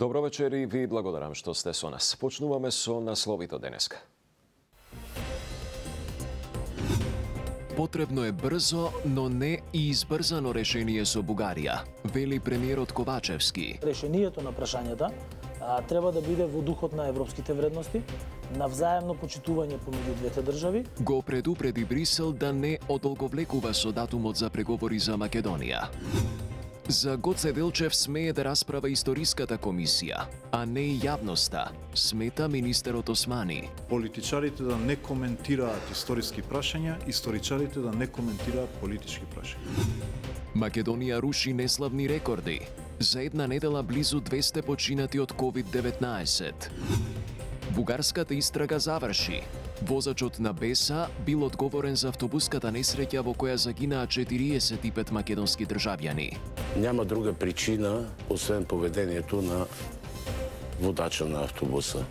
Добро вечер и ви благодарам што сте со нас. Почнуваме со насловите денеска. Потребно е брзо, но не и избрзано решение со Бугарија, вели премиерот Ковачевски. Решението на прашањата треба да биде во духот на европските вредности, на взаемно почитување помеѓу двете држави. Го предупреди Брисел да не одолговлекува со датумот за преговори за Македонија. За Гоце Делчев смее да расправа историската комисија, а не и јавноста, смета министерот Османи. Политичарите да не коментираат историски прашања, историчарите да не коментираат политички прашања. Македонија руши неславни рекорди. За една недела близу 200 починати од COVID-19. Бугарската истрага заврши. Возачот на Беса бил одговорен за автобуската несреќа во која загинаа 45 македонски државјани. Няма друга причина освен поведението на водача на автобуса.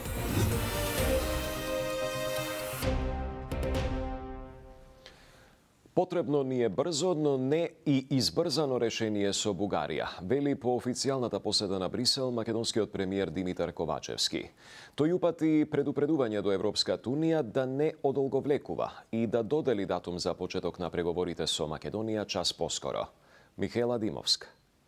Потребно ни е брзо, но не и избрзано решение со Бугарија, вели по официјалната посета на Брисел македонскиот премиер Димитар Ковачевски. Тој упати предупредување до Европската унија да не одолговлекува и да додели датум за почеток на преговорите со Македонија час поскоро. Михаела Димовска.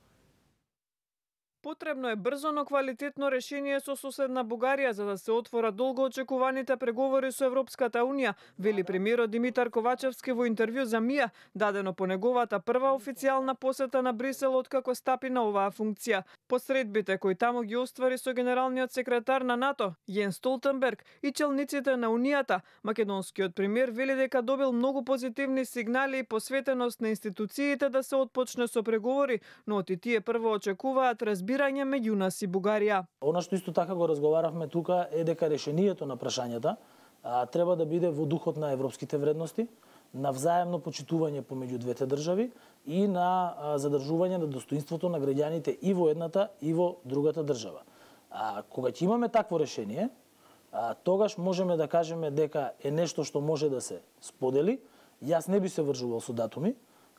Потребно е брзо, но квалитетно решение со соседна Бугарија за да се отворат долго очекуваните преговори со Европската унија, вели премиерот Димитар Ковачевски во интервју за МИА, дадено по неговата прва официјална посета на Брисел откако стапи на оваа функција. Посредбите кои таму ги оствари со генералниот секретар на НАТО, Јенс Столтенберг, и челниците на Унијата, македонскиот премиер вели дека добил многу позитивни сигнали и посветеност на институциите да се отпочне со преговори, но оти тие прво очекуваат разбирање меѓу нас и Бугарија. Она што исто така го разговаравме тука е дека решението на прашањата треба да биде во духот на европските вредности, на взаемно почитување помеѓу двете држави и на задржување на достоинството на граѓаните и во едната и во другата држава. Кога ќе имаме такво решение, тогаш можеме да кажеме дека е нешто што може да се сподели. Јас не би се вржувал со датуми,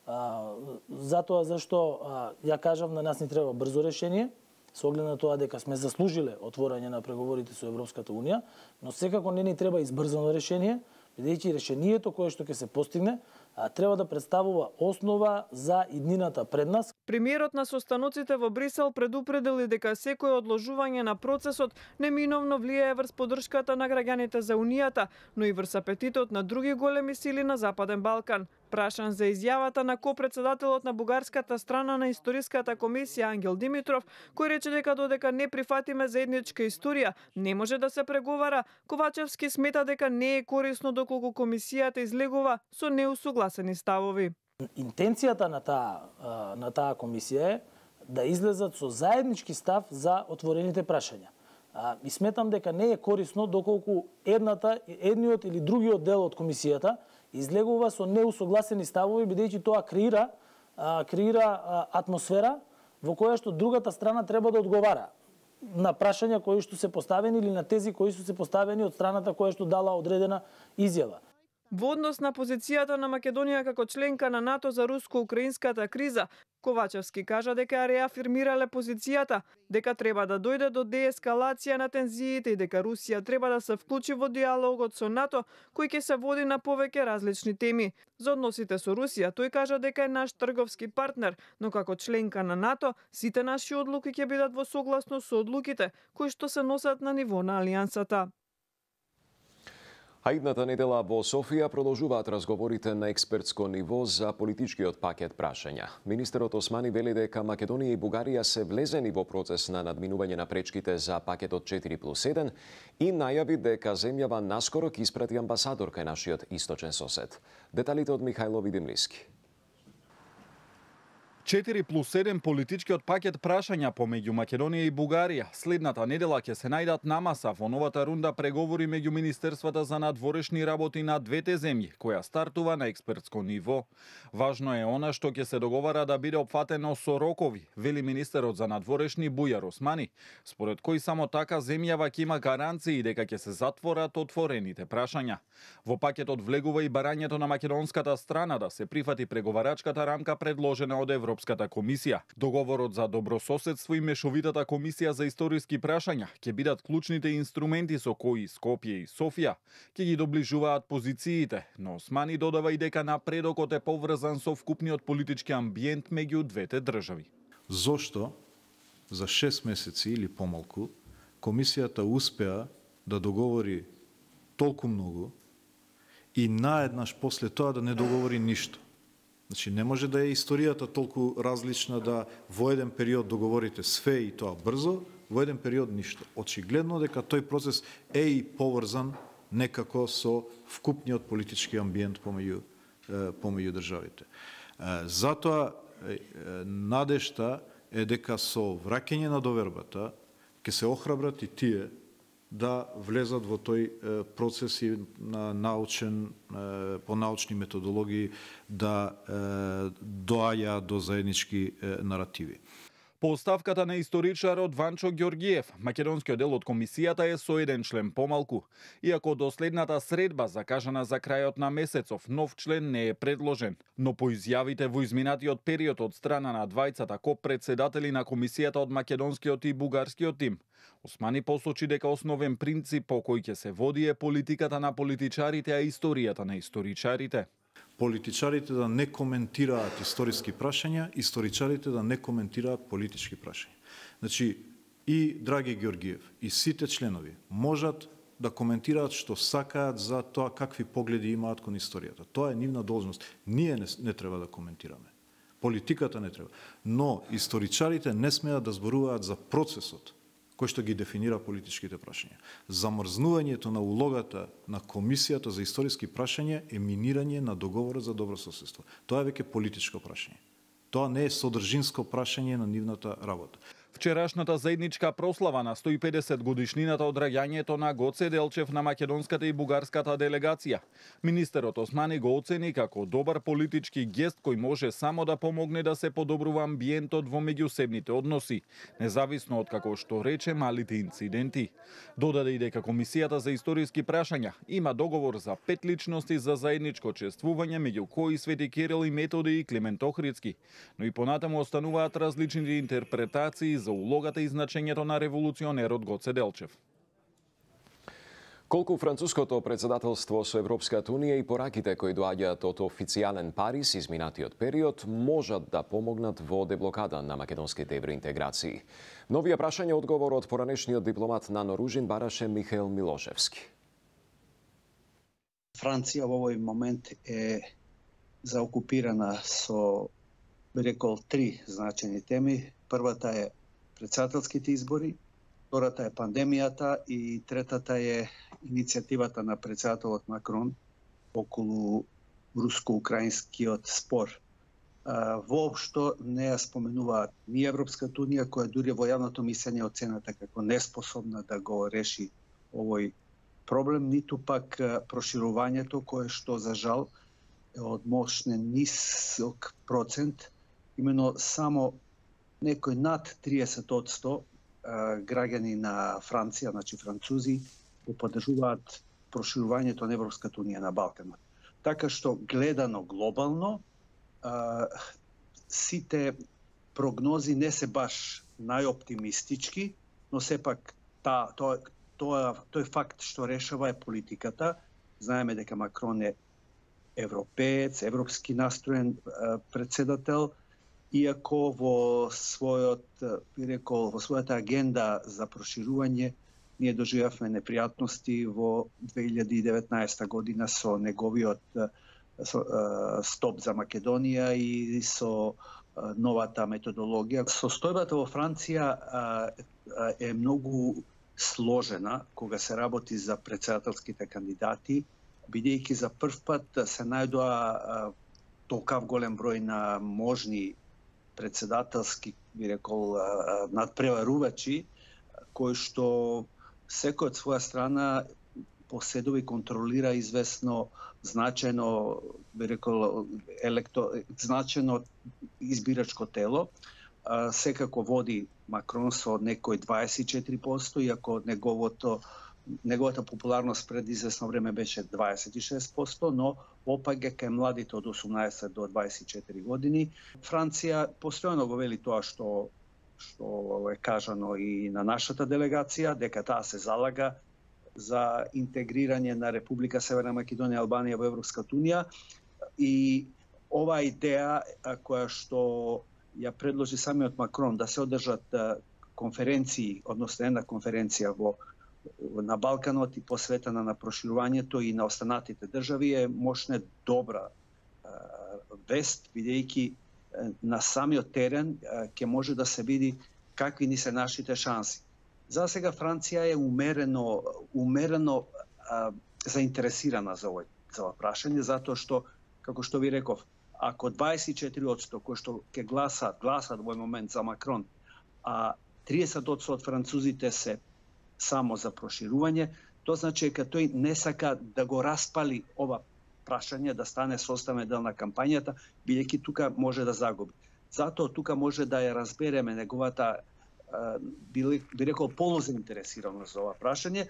затоа зашто ја кажав на нас ни треба брзо решение, со оглед на тоа дека сме заслужиле отворање на преговорите со Европската унија, но секако не ни треба избрзано решение, бидејќи решението кое што ќе се постигне треба да представува основа за иднината пред нас. Премиерот на состаноците во Брисел предупредил и дека секое одложување на процесот неминовно влијае врз поддршката на граѓаните за Унијата, но и врз апетитот на други големи сили на Западен Балкан. Прашан за изјавата на копредседателот на бугарската страна на историската комисија Ангел Димитров, кој рече дека додека не прифатиме заедничка историја, не може да се преговара, Ковачевски смета дека не е корисно доколку комисијата излегува со неусогласени ставови. Интенцијата на таа комисија е да излезат со заеднички став за отворените прашања. И сметам дека не е корисно доколку едниот или другиот дел од комисијата излегува со неусогласени ставови, бидејќи тоа креира атмосфера во која што другата страна треба да одговара на прашања кои што се поставени или на тези кои што се поставени од страната која што дала одредена изјава. Во однос на позицијата на Македонија како членка на НАТО за руско-украинската криза, Ковачевски кажа дека ја реафирмирале позицијата, дека треба да дојде до деескалација на тензиите и дека Русија треба да се вклучи во диалогот со НАТО, кој ќе се води на повеќе различни теми. За односите со Русија, тој кажа дека е наш трговски партнер, но како членка на НАТО, сите наши одлуки ќе бидат во согласност со одлуките кои што се носат на ниво на алијансата. А идната недела во Софија продолжуваат разговорите на експертско ниво за политичкиот пакет прашања. Министерот Османи вели дека Македонија и Бугарија се влезени во процес на надминување на пречките за пакетот 4+1 и најави дека земјава наскоро ќе испрати амбасадор кај нашиот источен сосед. Деталите од Михајло Видимлиски. 4+1 политичкиот пакет прашања помеѓу Македонија и Бугарија следната недела ќе се најдат на маса во новата рунда преговори меѓу Министерствата за надворешни работи на двете земји, која стартува на експертско ниво. Важно е она што ќе се договара да биде опфатено со рокови, вели министерот за надворешни Бујар Османи, според кој само така земјава ќе има гаранции дека ќе се затворат отворените прашања. Во пакетот влегува и барањето на македонската страна да се прифати преговарачката рамка предложена од Европската Европската комисија. Договорот за добрососедство и Мешовитата комисија за историски прашања ќе бидат клучните инструменти со кои Скопје и Софија ќе ги доближуваат позициите, но Османи додава и дека напредокот е поврзан со вкупниот политички амбиент меѓу двете држави. Зошто за 6 месеци или помалку комисијата успеа да договори толку многу и наеднаш после тоа да не договори ништо. Значи, не може да е историјата толку различна да во еден период договорите све и тоа брзо, во еден период ништо. Очигледно дека тој процес е и поврзан некако со вкупниот политички амбиент помеѓу државите. Затоа надежта е дека со враќање на довербата ќе се охрабрат и тие да влезат во тој процес и на по научни методологии да доаѓа до заеднички наративи. По оставката на историчарот Ванчо Ѓоргиев, македонскиот дел од комисијата е со еден член помалку. Иако до следната средба, закажана за крајот на месецов, нов член не е предложен. Но по изјавите во изминатиот период од страна на двајцата ко-председатели на комисијата од македонскиот и бугарскиот тим, Османи посочи дека основен принцип по кој ќе се води е политиката на политичарите, а историјата на историчарите. Политичарите да не коментираат историски прашања, историчарите да не коментираат политички прашања. Значи, и Драги Ѓоргиев, и сите членови можат да коментираат што сакаат за тоа какви погледи имаат кон историјата. Тоа е нивна должност. Ние не треба да коментираме. Политиката не треба. Но историчарите не смеат да зборуваат за процесот кој што ги дефинира политичките прашања. Замрзнувањето на улогата на Комисијата за историски прашања е минирање на договорот за добрососедство. Тоа е веќе политичко прашање. Тоа не е содржинско прашање на нивната работа. Вчерашната заедничка прослава на 150 годишнината од раѓањето на Гоце Делчев на македонската и бугарската делегација. Министерот Османи го оцени како добар политички гест кој може само да помогне да се подобрува амбиентот во меѓусебните односи, независно од како што рече малите инциденти. Додаде и дека Комисијата за историски прашања има договор за 5 личности за заедничко чествување, меѓу кои Свети Кирил и Методи и Климент Охридски, но и понатаму остануваат различни интерпретации за улогата и значењето на револуционерот Гоце Делчев. Колку француското председателство со Европската унија и пораките кои доаѓаат од официјален Париз изминатиот период можат да помогнат во деблокада на македонските евроинтеграции. Новија прашање одговор од поранешниот дипломат Нано Ружин бараше Михаил Милошевски. Франција во овој момент е заокупирана со, би рекол, 3 значени теми. Првата е председателските избори, втората е пандемијата и третата е иницијативата на председателот Макрон околу руско-украинскиот спор. Воопшто не ја споменуваат ни Европската унија, која дури во јавното мислење оценета како неспособна да го реши овој проблем, ниту пак проширувањето кое што за жал е од мощен нисок процент, именно само некој над 30% граѓани на Франција, значи французи, го поддржуваат проширувањето на Европската унија на Балканот. Така што гледано глобално, сите прогнози не се баш најоптимистички, но сепак тој факт што решава е политиката. Знаеме дека Макрон е европеец, европски настроен председател, иако во својата агенда за проширување ние доживевме непријатности во 2019 година со неговиот стоп за Македонија и со новата методологија. Состојбата во Франција е многу сложена кога се работи за председателските кандидати, бидејќи за прв пат се најдоа толкав голем број на можни председателски, би рекол, надпреварувачи, кои што секој од своја страна поседува и контролира известно значено, би рекол, значено избирачко тело. Секако води Макрон со некој 24%, иако неговата популарност пред известно време беше 26%, но опаѓа кај младите од 18 до 24 години. Франција постојано го вели тоа што е кажано и на нашата делегација, дека таа се залага за интегрирање на Република Северна Македонија и Албанија во Европската унија, и оваа идеја која што ја предложи самиот Макрон да се одржат конференции, односно една конференција на Балканот и посветена на проширувањето и на останатите држави, е мощна добра вест, бидејќи на самиот терен ќе може да се види какви ни се нашите шанси. За сега Франција е умерено заинтересирана за ова прашање, затоа што, како што ви реков, ако 24% кои што ќе гласат во овој момент за Макрон, а 30% од французите се само за проширување, тоа значи дека тој не сака да го распали ова прашање, да стане составен дел на кампањата, бидејќи тука може да загуби. Затоа тука може да ја разбереме неговата, би рекол, полузаинтересираност за ова прашање.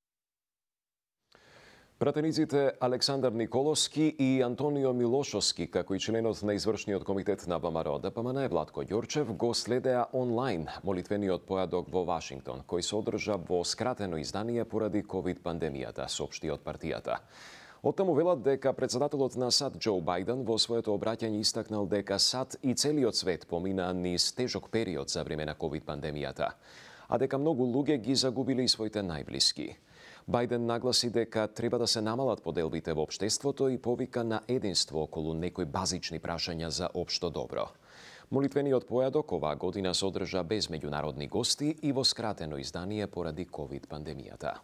Пратениците Александар Николовски и Антонио Милошовски, како и членот на извршниот комитет на ВМРО ДПМН Владко Ѓорчев, го следеа онлайн молитвениот појадок во Вашингтон, кој се одржа во скратено издание поради ковид-пандемијата, соопшти од партијата. Оттаму велат дека председателот на САД Џо Бајден во своето обраќање истакнал дека САД и целиот свет помина низ тежок период за време на ковид-пандемијата, а дека многу луѓе ги загубили своите најблиски. Бајден нагласи дека треба да се намалат поделбите во општеството и повика на единство околу некои базични прашања за општо добро. Молитвениот појадок оваа година се одржа без меѓународни гости и во скратено издание поради ковид-пандемијата.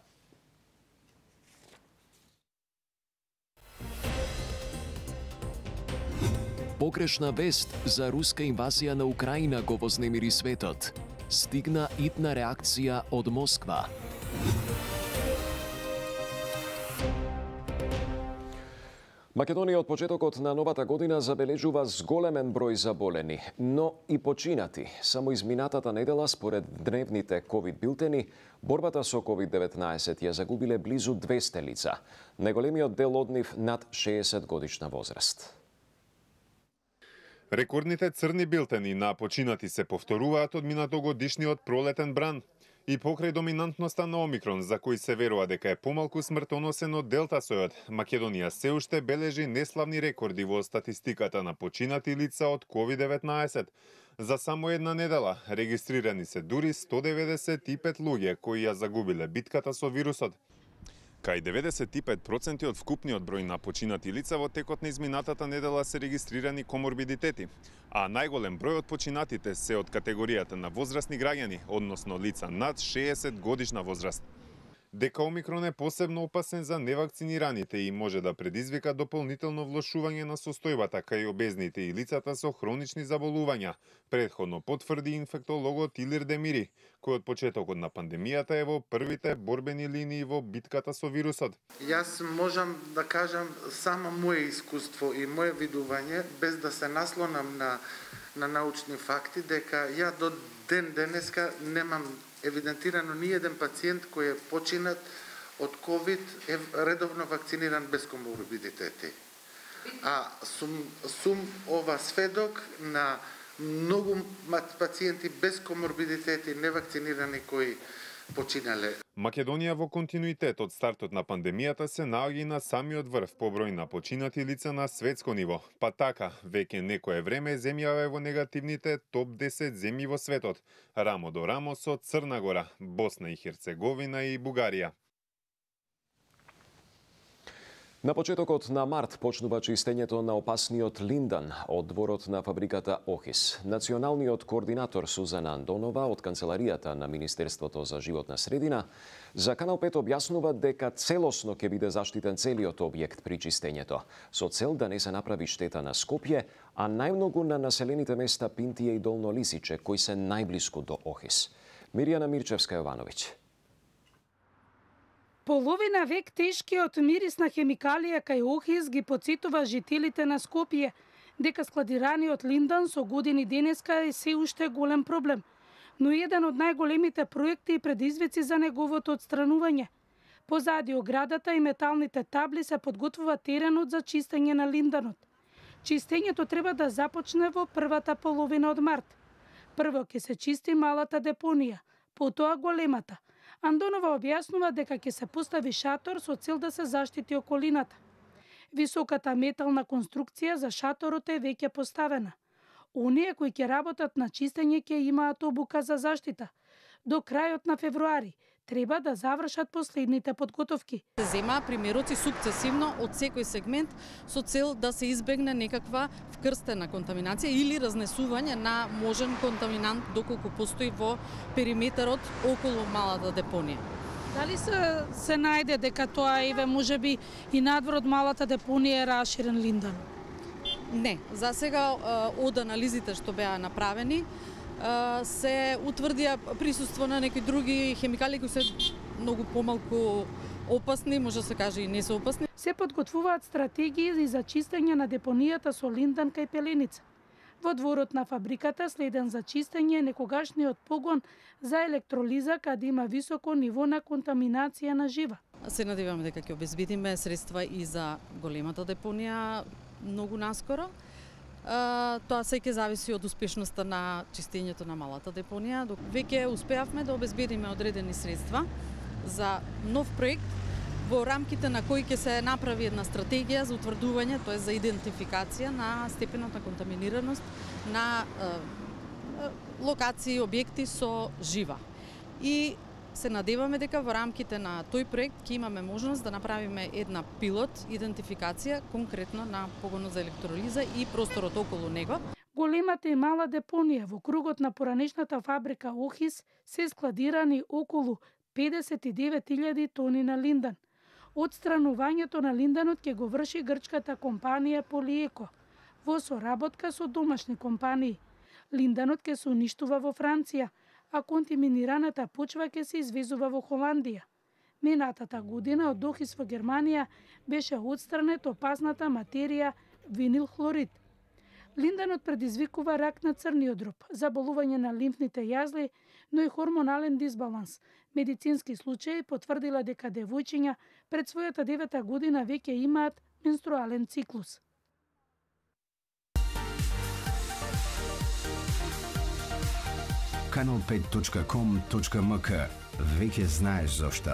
Погрешна вест за руска инвазија на Украина го вознемири светот. Стигна итна реакција од Москва. Македонија од почетокот на новата година забележува зголемен број заболени, но и починати. Само изминатата недела, според дневните ковид билтени, борбата со ковид-19 ја загубиле близу 200 лица. Најголемиот дел од нив над 60 годишна возраст. Рекордните црни билтени на починати се повторуваат од минатогодишниот пролетен бран. И покрај доминантноста на Омикрон, за кој се верува дека е помалку смртоносен од Делтасојот, Македонија се уште бележи неславни рекорди во статистиката на починати лица од COVID-19. За само една недела регистрирани се дури 195 луѓе кои ја загубиле битката со вирусот. Кај 95% од вкупниот број на починати лица во текот на изминатата недела се регистрирани коморбидитети, а најголем број од починатите се од категоријата на возрастни граѓани, односно лица над 60 годишна возраст. Дека Омикрон е посебно опасен за невакцинираните и може да предизвика дополнително влошување на состојбата кај обезните и лицата со хронични заболувања, претходно потврди инфектологот Илир Демири, кој од почетокот на пандемијата е во првите борбени линии во битката со вирусот. Јас можам да кажам само моје искуство и моје видување, без да се наслонам на научни факти, дека ја до ден денеска немам евидентирано ни еден пациент кој е починат од ковид е редовно вакциниран без коморбидитети. А сум ова сведок на многу пациенти без коморбидитети невакцинирани кои починале. Македонија во континуитет од стартот на пандемијата се наоѓа на самиот врв по број на починати лица на светско ниво. Па така, веќе некое време земјава е во негативните топ 10 земји во светот, рамо до рамо со Црна Гора, Босна и Херцеговина и Бугарија. На почетокот на март почнува чистењето на опасниот линдан од дворот на фабриката Охис. Националниот координатор Сузана Андонова од канцеларијата на Министерството за животна средина за Канал 5 објаснува дека целосно ќе биде заштитен целиот објект при чистењето, со цел да не се направи штета на Скопје, а најмногу на населените места Пинтија и Долно Лисиче, кои се најблиску до Охис. Миријана Мирчевска-Јовановиќ. Половина век тешкиот мирис на хемикалија кај Охис ги потсетува жителите на Скопје, дека складираниот линдан со години денеска е се уште голем проблем, но еден од најголемите проекти и предизвици за неговото отстранување. Позади оградата и металните табли се подготвува теренот за чистење на Линданот. Чистењето треба да започне во првата половина од март. Прво ќе се чисти малата депонија, потоа големата. Андонова објаснува дека ќе се постави шатор со цел да се заштити околината. Високата метална конструкција за шаторот е веќе поставена. Оние кои ќе работат на чистење ќе имаат обука за заштита. До крајот на февруари треба да завршат последните подготовки. Се зема примероци сукцесивно од секој сегмент со цел да се избегне некаква вкрстена контаминација или разнесување на можен контаминант доколку постои во периметарот околу малата депонија. Дали се најде дека тоа можеби и надвор од малата депонија е раширен Линдан? Не, за сега од анализите што беа направени се утврдија присуство на некои други хемикали кои се многу помалку опасни, може да се каже и не се опасни. Се подготвуваат стратегии за чистење на депонијата со Линдан кај Пеленица. Во дворот на фабриката следен за чистење некогашниот погон за електролиза каде има високо ниво на контаминација на жива. Се надеваме дека ќе обезбедиме средства и за големата депонија многу наскоро. Тоа се ќе зависи од успешноста на чистењето на малата депонија. Веќе успеавме да обезбедиме одредени средства за нов проект во рамките на кој ќе се направи една стратегија за утврдување, тоа е за идентификација на степенот на контаминираност на локации, објекти со жива. И се надеваме дека во рамките на тој проект ќе имаме можност да направиме една пилот идентификација конкретно на погонот за електролиза и просторот околу него. Големата и мала депонија во кругот на поранешната фабрика Охис се складирани околу 59.000 тони на Линдан. Отстранувањето на Линданот ќе го врши грчката компанија Полиеко во соработка со домашни компании. Линданот ќе се уништува во Франција, а контаминираната почва ќе се извезува во Холандија. Минатата година од Охис во Германија беше отстранет опасната материја винил хлорид. Линданот предизвикува рак на црниот дроб, заболување на лимфните јазли, но и хормонален дисбаланс. Медицински случаи потврдила дека девојчиња пред својата 9-та година веќе имаат менструален циклус. Kanal5.com.mk. Веќе знаеш зошто.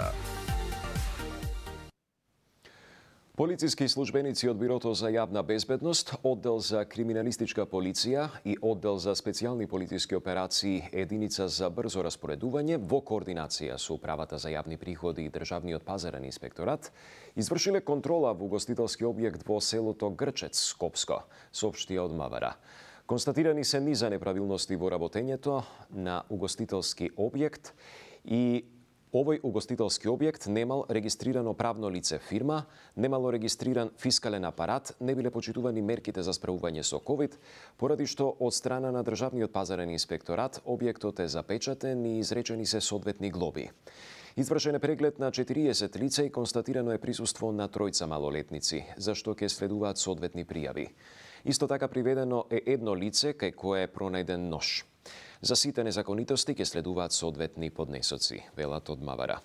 Полициски службеници од Бирото за јавна безбедност, Оддел за криминалистичка полиција и Оддел за специјални полициски операции Единица за брзо распоредување во координација со Управата за јавни приходи и Државниот пазарен инспекторат извршиле контрола во угостителски објект во селото Грчец, Скопско, соопшти од МВР. Констатирани се низа неправилности во работењето на угостителски објект и овој угостителски објект немал регистрирано правно лице фирма, немало регистриран фискален апарат, не биле почитувани мерките за справување со ковид, поради што од страна на Државниот пазарен инспекторат објектот е запечатен и изречени се соодветни глоби. Извршен е преглед на 40 лица и констатирано е присуство на 3 малолетници, за што ќе следуваат соодветни пријави. Исто така приведено е едно лице кај кое е пронајден нож. За сите незаконитости ќе следуваат соодветни поднесоци, велат од МВР.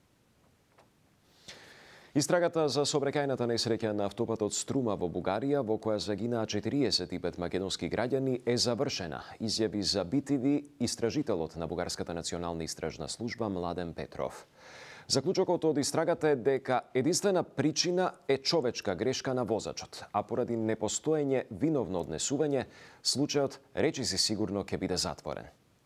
Истрагата за сообраќајната несреќа на автопатот Струма во Бугарија, во која загинаа 45 македонски граѓани, е завршена, изјави за BTV истражителот на Бугарската национална истражна служба Младен Петров. Заклучокот од истрагата е дека единствена причина е човечка грешка на возачот, а поради непостоење виновно однесување, случајот речиси сигурно ќе биде затворен.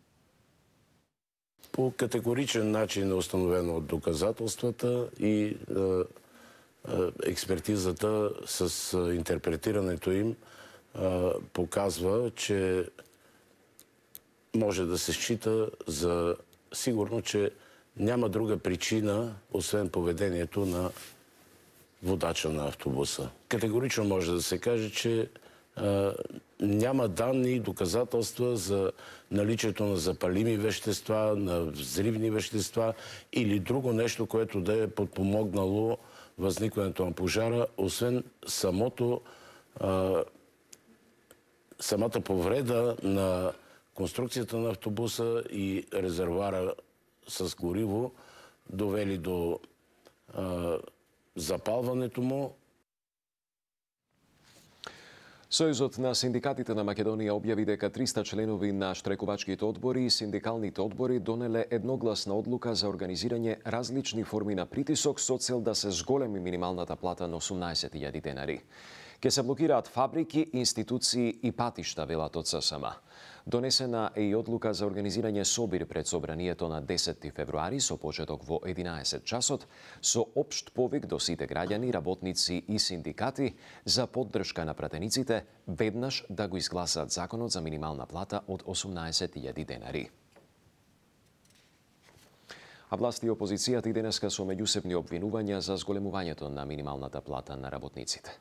По категоричен начин е установено од доказателствата и експертизата с интерпретирането им показва, че може да се счита за сигурно, че няма друга причина, освен поведението на водача на автобуса. Категорично може да се каже, че няма данни и доказателства за наличието на запалими вещества, на взривни вещества или друго нещо, което да е подпомогнало възникването на пожара, освен самата повреда на конструкцията на автобуса и резервуара с гориво, довели до запалването му. Сојузот на синдикатите на Македонија објави дека 300 членови на штрекувачките одбори и синдикалните одбори донеле едногласна одлука за организирање различни форми на притисок со цел да се зголеми минималната плата на 18.000 денари. Ке се блокираат фабрики, институции и патишта, велат од ССМ. Донесена е и одлука за организирање собир пред собранието на 10 февруари со почеток во 11 часот со општ повик до сите граѓани, работници и синдикати за поддршка на пратениците веднаш да го изгласат законот за минимална плата од 18.000 денари. А власти и опозицијата и денеска со меѓусебни обвинувања за зголемувањето на минималната плата на работниците.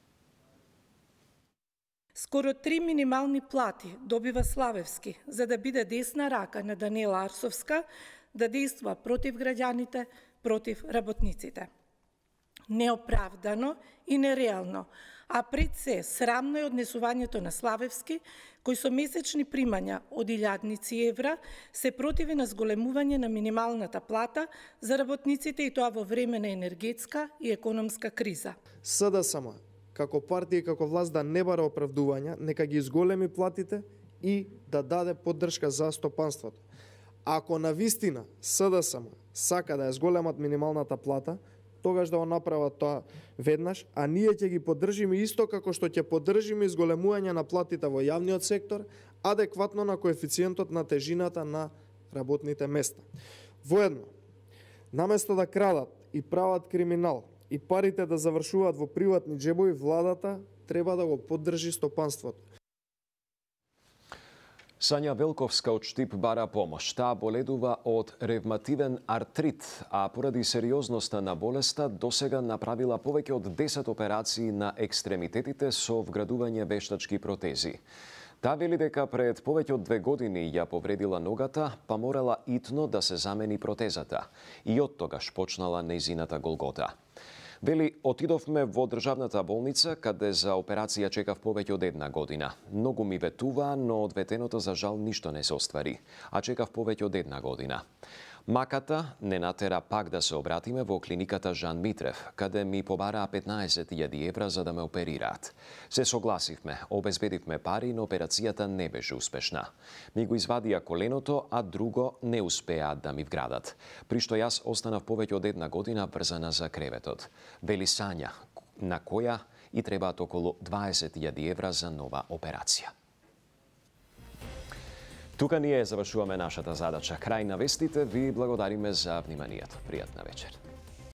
Скоро 3 минимални плати добива Славевски за да биде десна рака на Даниела Арсовска да действа против граѓаните, против работниците. Неоправдано и нереално, а пред се срамно е однесувањето на Славевски, кој со месечни примања од илјадници евра се противи на зголемување на минималната плата за работниците и тоа во време на енергетска и економска криза. СДСМ како партија и како власт да не бара оправдувања, нека ги изголеми платите и да даде поддршка за стопанството. Ако навистина СДСМ сака да ја зголемат минималната плата, тогаш да го направат тоа веднаш, а ние ќе ги поддржиме исто како што ќе поддржиме изголемување на платите во јавниот сектор, адекватно на коефициентот на тежината на работните места. Воедно, наместо да крадат и прават криминал, и парите да завршуваат во приватни џебови, владата треба да го поддржи стопанството. Сања Велковска од Штип бара помош. Таа боледува од ревмативен артрит, а поради сериозноста на болеста досега направила повеќе од 10 операции на екстремитетите со вградување вештачки протези. Таа вели дека пред повеќе од 2 години ја повредила ногата, па морала итно да се замени протезата и од тогаш почнала нејзината голгота. Вели, отидовме во државната болница, каде за операција чекав повеќе од 1 година. Многу ми ветува, но од ветеното за жал ништо не се оствари, а чекав повеќе од 1 година. Маката не натера пак да се обратиме во клиниката Жан Митрев, каде ми побараа 15.000 евра за да ме оперираат. Се согласивме, обезбедивме пари, но операцијата не беше успешна. Ми го извадија коленото, а друго не успеаат да ми вградат, при што јас останав повеќе од 1 година врзана за креветот. Вели Сања, на која и требаат околу 20.000 евра за нова операција. Тука ние завршуваме нашата задача. Крај на вестите, ви благодариме за вниманието. Пријатна вечер.